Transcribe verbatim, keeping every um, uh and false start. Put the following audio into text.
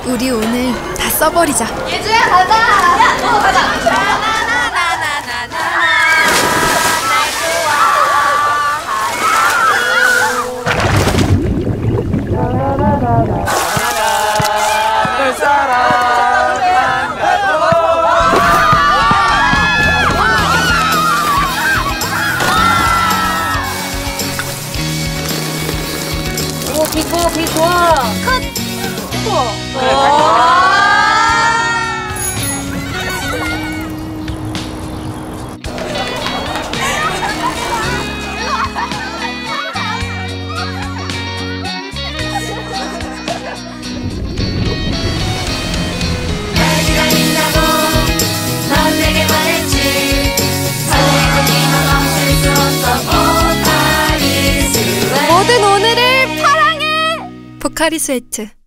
우리 오늘 다 써버리자. 예주야 가자. 야, 너 가자. 오, 비 좋아, 비 좋아. 컷! 우와. 그래, 모든 오늘을 파랑해! 포카리 스웨트.